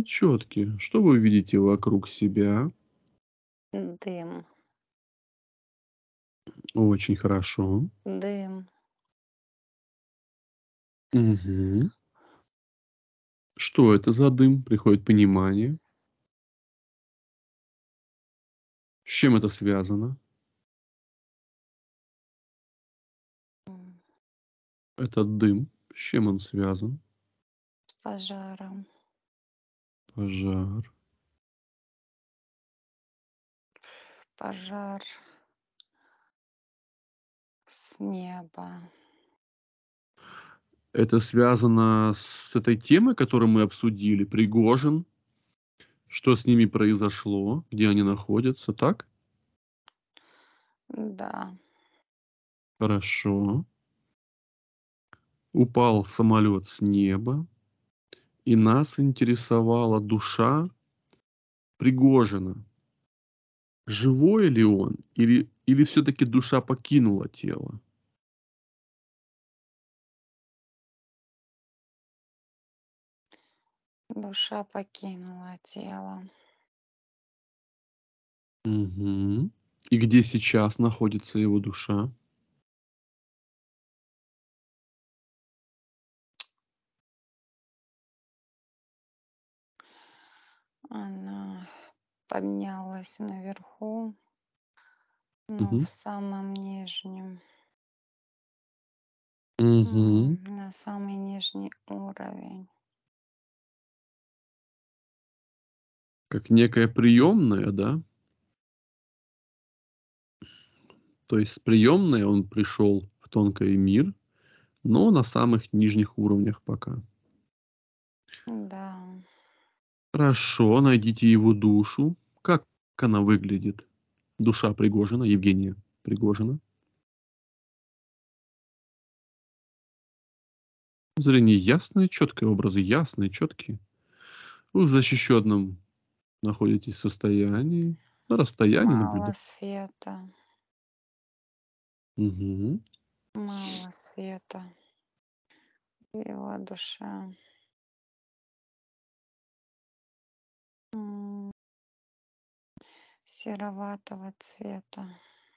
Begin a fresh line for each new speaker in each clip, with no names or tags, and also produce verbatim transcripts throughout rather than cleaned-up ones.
четки. Что вы видите вокруг себя?
Дым.
Очень хорошо.
Дым.
Мгм. Что это за дым? Приходит понимание. С чем это связано?
М.
Этот дым, с чем он связан?
С пожаром.
Пожар.
Пожар. С неба.
Это связано с этой темой, которую мы обсудили? Пригожин? Что с ними произошло? Где они находятся, так?
Да.
Хорошо. Упал самолет с неба, и нас интересовала душа Пригожина. Живой ли он или или всё-таки душа покинула тело?
Душа покинула тело.
Мгм. И где сейчас находится его душа?
Она поднялась наверху. Ну,
Мгм.
в самом нижнем.
Мгм.
М, на самый нижний уровень.
Как некая приёмная, да? То есть с приёмной он пришёл в тонкий мир, но на самых нижних уровнях пока.
Да.
Хорошо, найдите его душу. Как она выглядит? Душа Пригожина, Евгения Пригожина. Зрение ясное, чёткое, образы ясные, чёткие. Вы в защищённом находитесь состоянии, на расстоянии
Мало
наблюда
света.
Мгм.
Мало света. Его душа. М. Сероватого цвета.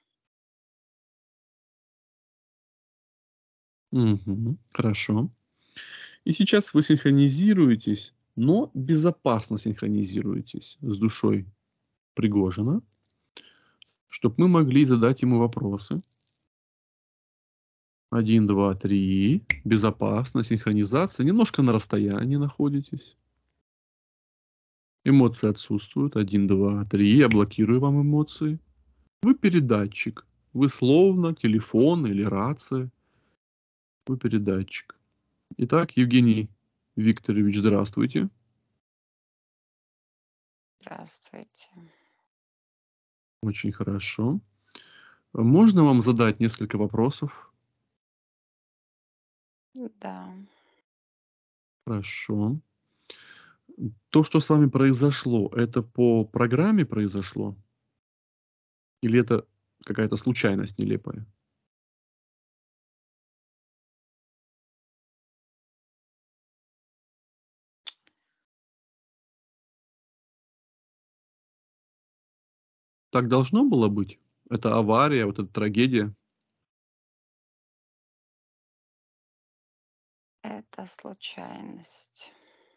Мгм. Хорошо. И сейчас вы синхронизируетесь, но безопасно синхронизируетесь с душой Пригожина чтоб мы могли задать ему вопросы. один два три. Безопасно, синхронизация. Немножко на расстоянии находитесь. Эмоции отсутствуют. один два три. Я блокирую вам эмоции. Вы передатчик. Вы словно телефон или рация. Вы передатчик. Итак, Евгений Викторович, здравствуйте.
Здравствуйте.
Очень хорошо. Можно вам задать несколько вопросов?
Да.
Хорошо. То, что с вами произошло, это по программе произошло? Или это какая-то случайность нелепая? Так должно было быть? Это авария, вот эта трагедия?
Это случайность.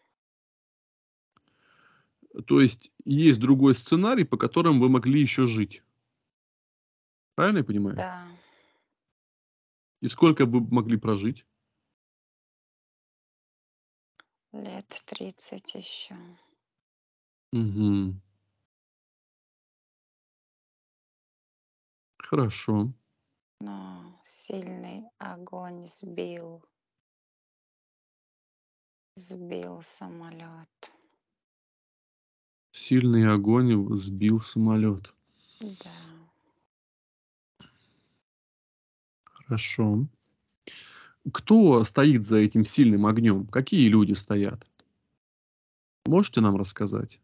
То есть есть другой сценарий, по которым вы могли еще жить? Правильно я понимаю?
Да.
И сколько вы б могли прожить?
Лет тридцать еще.
Мгм. Хорошо.
Но сильный огонь сбил сбил самолет.
Сильный огонь в сбил самолет.
Да.
Хорошо. Кто стоит за этим сильным огнем? Какие люди стоят? Можете нам рассказать?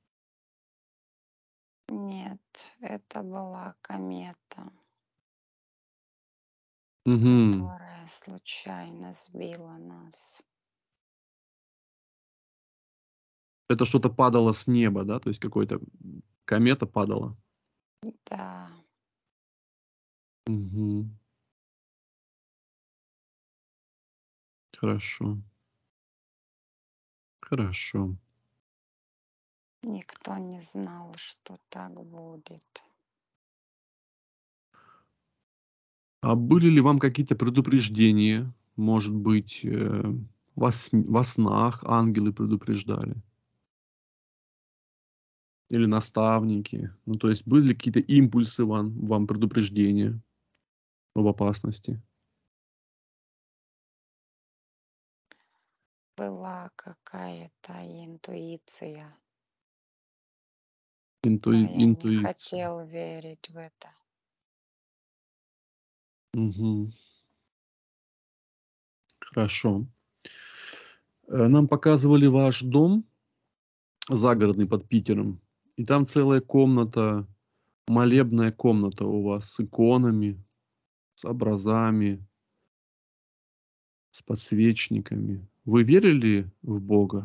Нет, это была комета.
Мгм.
Которая случайно сбила нас.
Это что-то падало с неба, да? То есть какой-то м, комета падала?
Да.
Мгм. Хорошо. Хорошо.
Никто не знал, что так будет.
А были ли вам какие-то предупреждения? Может быть, э, во сн во снах ангелы предупреждали? Или наставники? Ну, то есть были ли какие-то импульсы вам вам предупреждения об опасности?
Была какая-то интуиция,
Интуи
но я не
интуиция.
хотел верить в это.
Мгм. Хорошо. Э, нам показывали ваш дом загородный под Питером, и там целая комната, молебная комната у вас с иконами, с образами, с подсвечниками. Вы верили в Бога?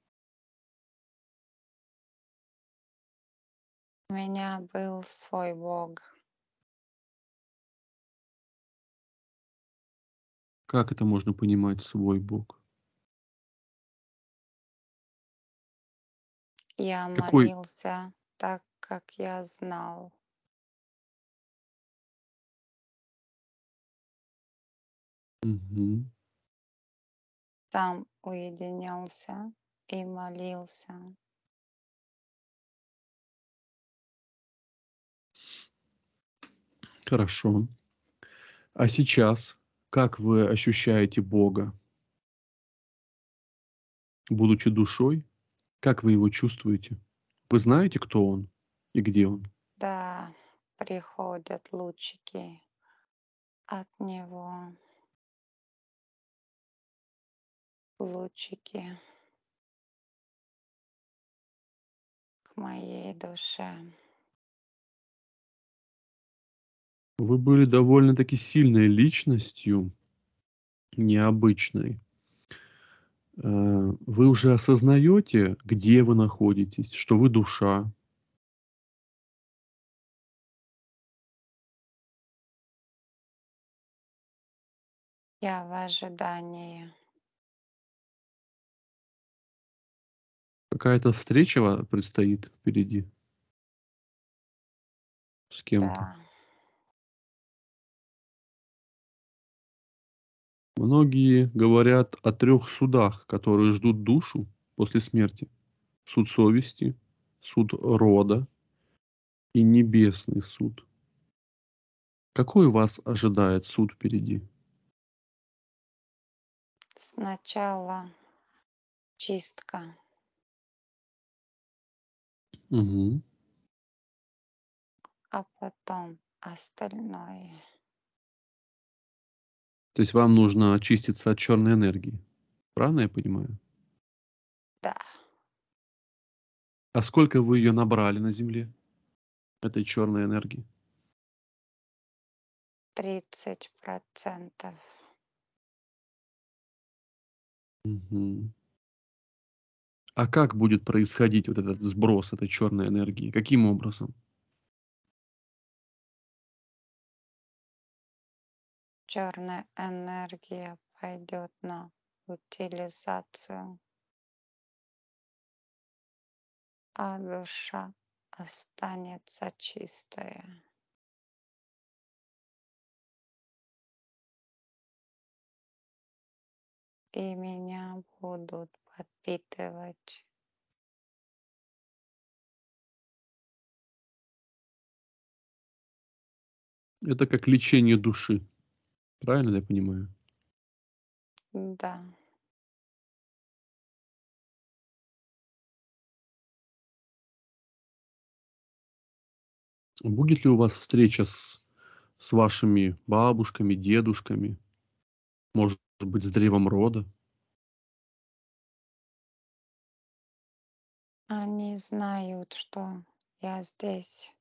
У меня был свой Бог.
Как это можно понимать, свой Бог?
Я
Какой?
молился так, как я знал.
Мгм.
Сам уединялся и молился.
Хорошо. А сейчас как вы ощущаете Бога? Будучи душой, как вы его чувствуете? Вы знаете, кто он и где он?
Да, приходят лучики от него, лучики к моей душе.
Вы были довольно-таки сильной личностью, необычной. Э, вы уже осознаете, где вы находитесь, что вы душа?
Я в ожидании.
Какая-то встреча ва предстоит впереди? С кем-то?
Да,
Многие говорят о трех судах, которые ждут душу после смерти. Суд совести, суд рода и небесный суд. Какой вас ожидает суд впереди?
сначала чистка,
Мгм.
а потом остальное.
То есть вам нужно очиститься от черной энергии. Правильно я понимаю?
Да,
А сколько вы ее набрали на Земле, этой черной энергии?
тридцать процентов.
Мгм. А как будет происходить вот этот сброс этой черной энергии? Каким образом?
Черная энергия пойдет на утилизацию, а душа останется чистая. И меня будут подпитывать.
Это как лечение души. Правильно я понимаю?
Да,
Будет ли у вас встреча с, с вашими бабушками, дедушками? Может быть, с древом рода?
они знают, что я здесь.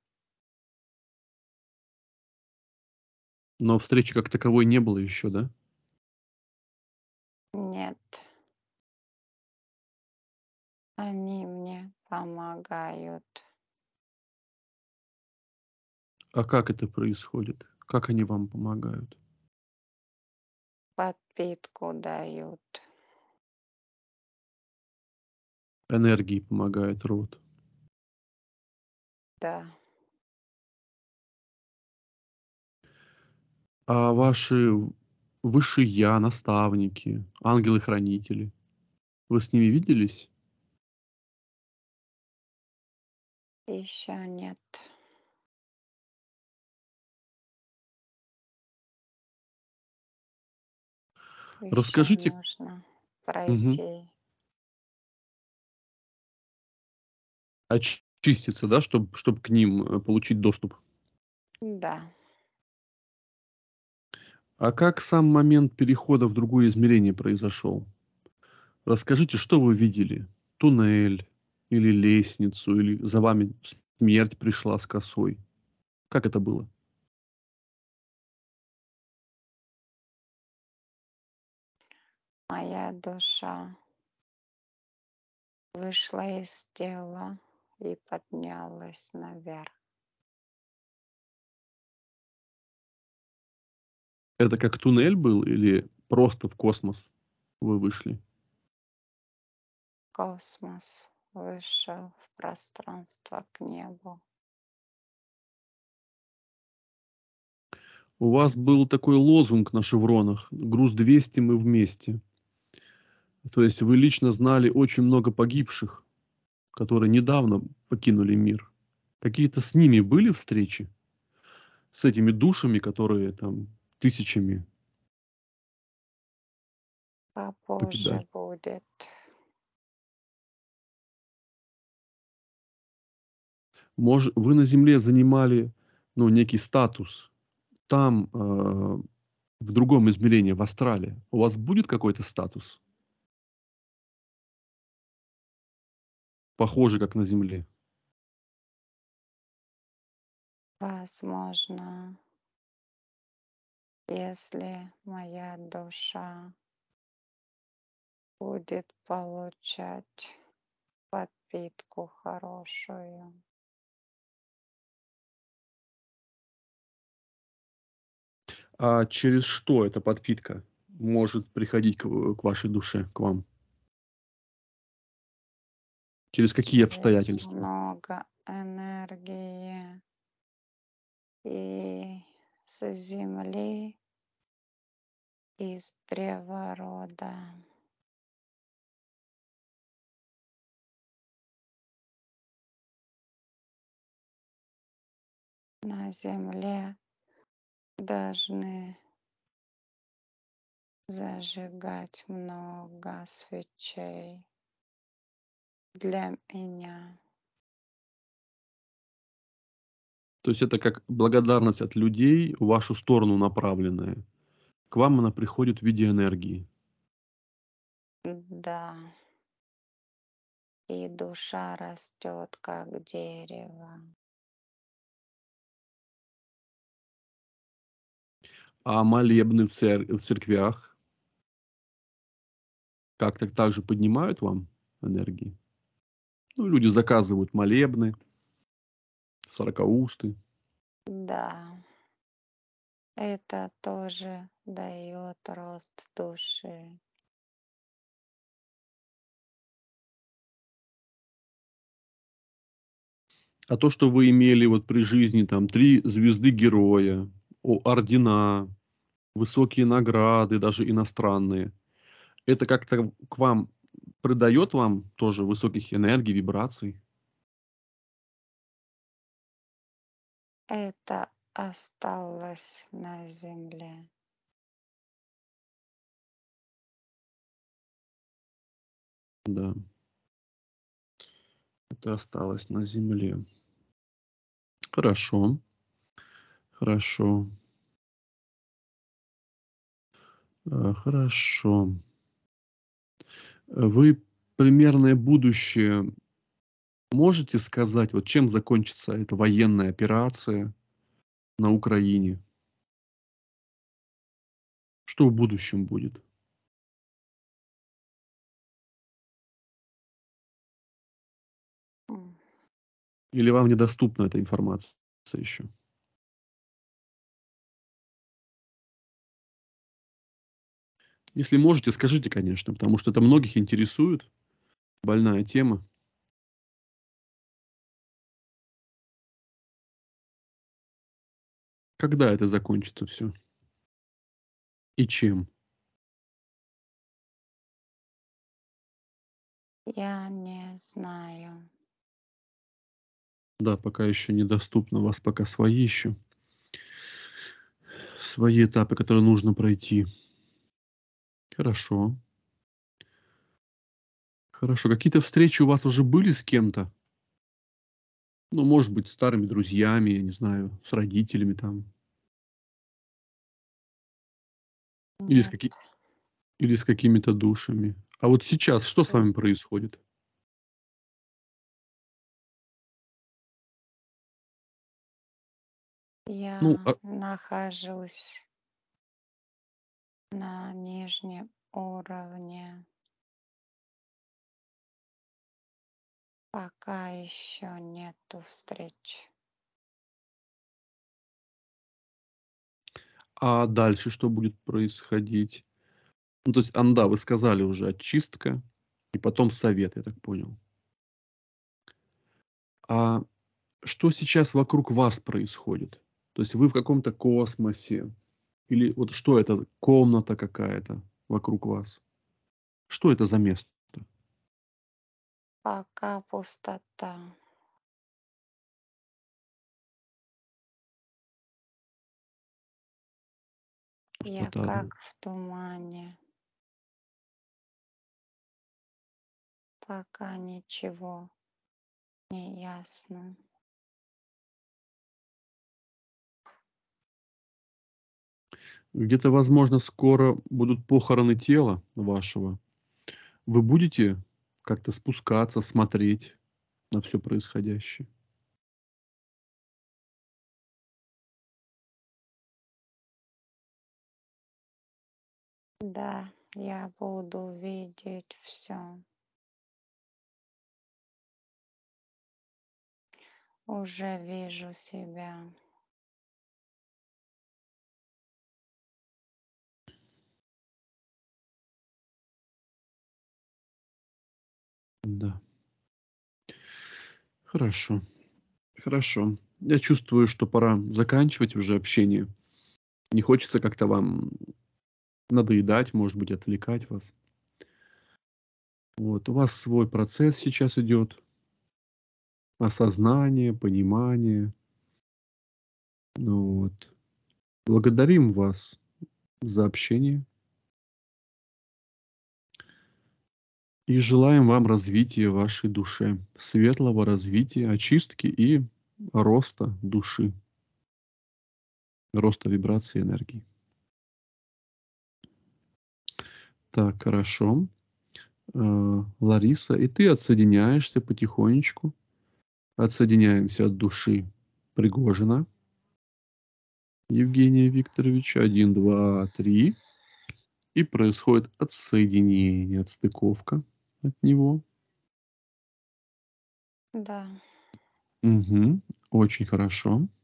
Но встречи как таковой не было еще, да?
Нет, Они мне помогают.
А как это происходит? Как они вам помогают?
Подпитку дают.
Энергии помогает род.
Да.
А ваши в высшие я, наставники, ангелы-хранители, вы с ними виделись?
Еще нет. Еще
Расскажите.
нужно
Мгм.
пройти.
Очиститься, да, чтоб чтоб к ним, э, получить доступ.
Да.
А как сам момент перехода в другое измерение произошел? Расскажите, что вы видели? Туннель или лестницу, или за вами смерть пришла с косой? Как это было?
Моя душа вышла из тела и поднялась наверх.
Это как туннель был или просто в космос вы вышли?
Космос вышел в пространство к небу.
У вас был такой лозунг на шевронах: "Груз двести, мы вместе". То есть вы лично знали очень много погибших, которые недавно покинули мир. Какие-то с ними были встречи? С этими душами, которые там тысячами
Попозже
покидали?
будет.
Мож вы на Земле занимали, ну, некий статус. Там, э, в другом измерении, в астрале, у вас будет какой-то статус? Похожий, как на Земле?
Возможно, если моя душа будет получать подпитку хорошую.
А через что эта подпитка может приходить к в к вашей душе, к вам? Через какие
Через
обстоятельства?
много энергии и с земли, из древа рода. На земле должны зажигать много свечей для меня.
То есть это как благодарность от людей в вашу сторону направленная. К вам она приходит в виде энергии.
Да, и душа растет, как дерево.
А молебны в цер в церквях как-то так же поднимают вам энергии? Ну, люди заказывают молебны, сорокаусты.
Да, это тоже дает рост души.
А то, что вы имели вот при жизни там три звезды героя, о ордена, высокие награды, даже иностранные, это как-то к вам придает вам тоже высоких энергий, вибраций?
Это осталось на земле.
Да. Это осталось на земле. Хорошо. Хорошо. А, хорошо. Э, вы примерное будущее можете сказать, вот чем закончится эта военная операция на Украине? Что в будущем будет? Или вам недоступна эта информация еще? Если можете, скажите, конечно, потому что это многих интересует. Больная тема. Когда это закончится все? И чем?
Я не знаю.
Да, пока еще недоступно. У вас пока свои еще свои этапы, которые нужно пройти. Хорошо. Хорошо. Какие-то встречи у вас уже были с кем-то? Ну, может быть, с старыми друзьями, я не знаю, с родителями там. Или с
Нет,
каки или с какими-то душами. А вот сейчас что с
н-
вами происходит? Ну,
я
а
нахожусь на нижнем уровне. Пока еще нету встреч.
а дальше что будет происходить? Ну, то есть, ан да, вы сказали уже очистка и потом совет, я так понял. А что сейчас вокруг вас происходит? То есть вы в каком-то космосе? Или вот что это, за комната какая-то вокруг вас? Что это за место?
Пока пустота. Я
Пустота, да.
как в тумане. Пока ничего не ясно.
Где-то, возможно, скоро будут похороны тела вашего. Вы будете как-то спускаться, смотреть на все происходящее?
Да, я буду видеть все. Уже вижу себя.
Да. Хорошо. Хорошо. Я чувствую, что пора заканчивать уже общение. Не хочется как-то вам надоедать, может быть, отвлекать вас. Вот. У вас свой процесс сейчас идет. Осознание, понимание. Ну вот. Благодарим вас за общение и желаем вам развития вашей душе, светлого развития, очистки и роста души, роста вибрации энергии. Так, хорошо. Э, Лариса, и ты отсоединяешься потихонечку. Отсоединяемся от души Пригожина Евгения Викторовича. Один, два, три. И происходит отсоединение, отстыковка от него.
Да,
Мгм. Очень хорошо.